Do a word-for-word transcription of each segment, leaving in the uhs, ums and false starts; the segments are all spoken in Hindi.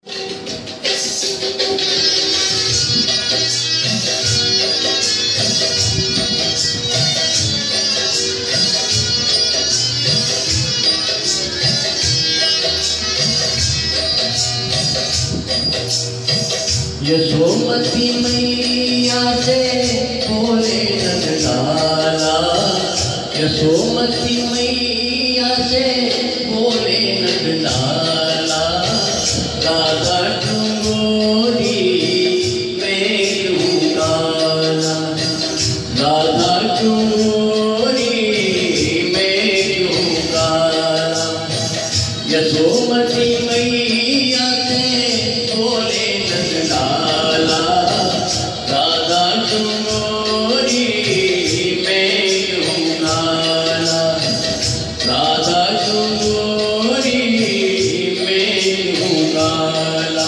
यशोमती मैया से बोले नंदलाला, यशोमती मैया से बोले नंदलाला, राधा चुंगोरी में क्यों काला, राधा चुंगोरी में क्यों काला। यशोमती मैया से बोले नंदलाला, राधा चुंगोरी में क्यों काला, राधा चुंगोरी में क्यों काला।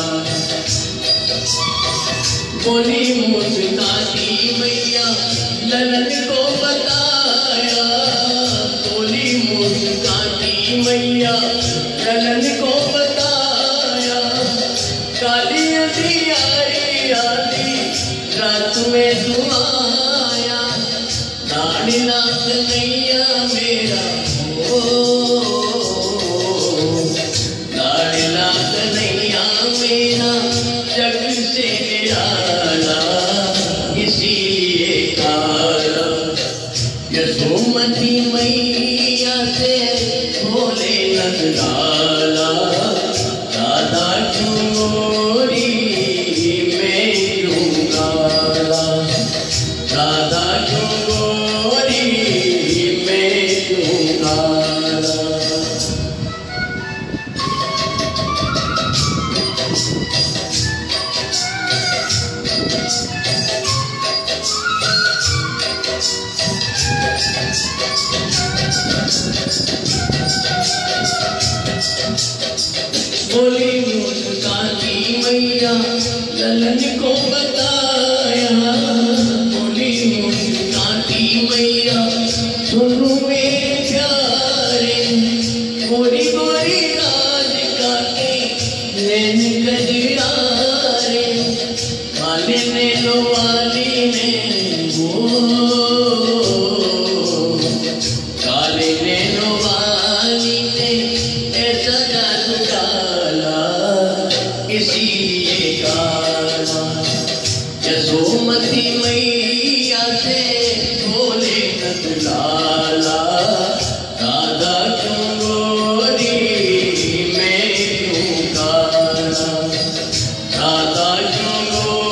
बोली मुस्काती मैया ललन को बताया, बोली मुस्काती मैया ललन को बताया, काली अंधियारी आधी रात में सुहाया, नानीनाथ नैया मेरा हो, नानीनाथ नैया मेरा जग से निराला, इसीलिए काला। यशोमती मैया से बोले नंदलाला, राधा चुंगोरी में क्यों काला, राधा चुंगोरी में क्यों काला। बोली मुस्काती मैया ललन को बताया, बोली मुस्काती मैया सुनो मेरे प्यारे, गोरी गोरी राज काटे नैन कजरारे, काले नैनो वाली ने वो, काले नैनो वाली ने ऐसा जादू डाला, इसीलिए काला। यशोमती मैया से बोले नंदलाला, राधा चुंगोरी में क्यों काला, राधा चुंगोरी